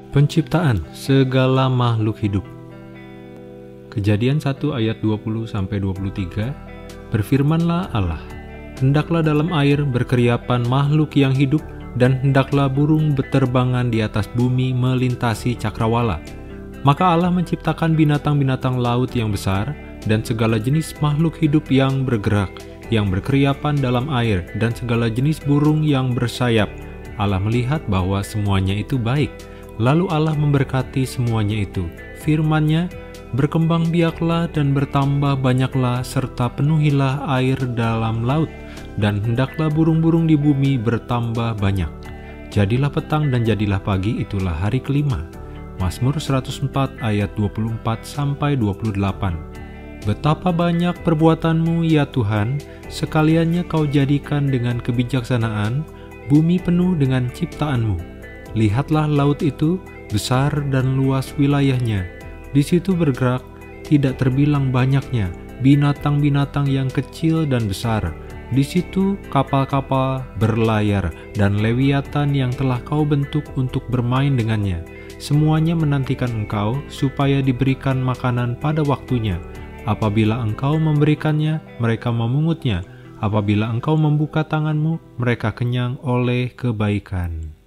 Penciptaan segala makhluk hidup. Kejadian 1 ayat 20-23, berfirmanlah Allah, hendaklah dalam air berkeriapan makhluk yang hidup, dan hendaklah burung berterbangan di atas bumi melintasi cakrawala. Maka Allah menciptakan binatang-binatang laut yang besar, dan segala jenis makhluk hidup yang bergerak, yang berkeriapan dalam air, dan segala jenis burung yang bersayap. Allah melihat bahwa semuanya itu baik. Lalu Allah memberkati semuanya itu. Firman-Nya, berkembang biaklah dan bertambah banyaklah, serta penuhilah air dalam laut, dan hendaklah burung-burung di bumi bertambah banyak. Jadilah petang dan jadilah pagi, itulah hari kelima. Mazmur 104 ayat 24-28. Betapa banyak perbuatanmu ya Tuhan, sekaliannya kau jadikan dengan kebijaksanaan, bumi penuh dengan ciptaanmu. Lihatlah laut itu, besar dan luas wilayahnya. Di situ bergerak, tidak terbilang banyaknya, binatang-binatang yang kecil dan besar. Di situ kapal-kapal berlayar, dan lewiatan yang telah kau bentuk untuk bermain dengannya. Semuanya menantikan engkau, supaya diberikan makanan pada waktunya. Apabila engkau memberikannya, mereka memungutnya. Apabila engkau membuka tanganmu, mereka kenyang oleh kebaikan.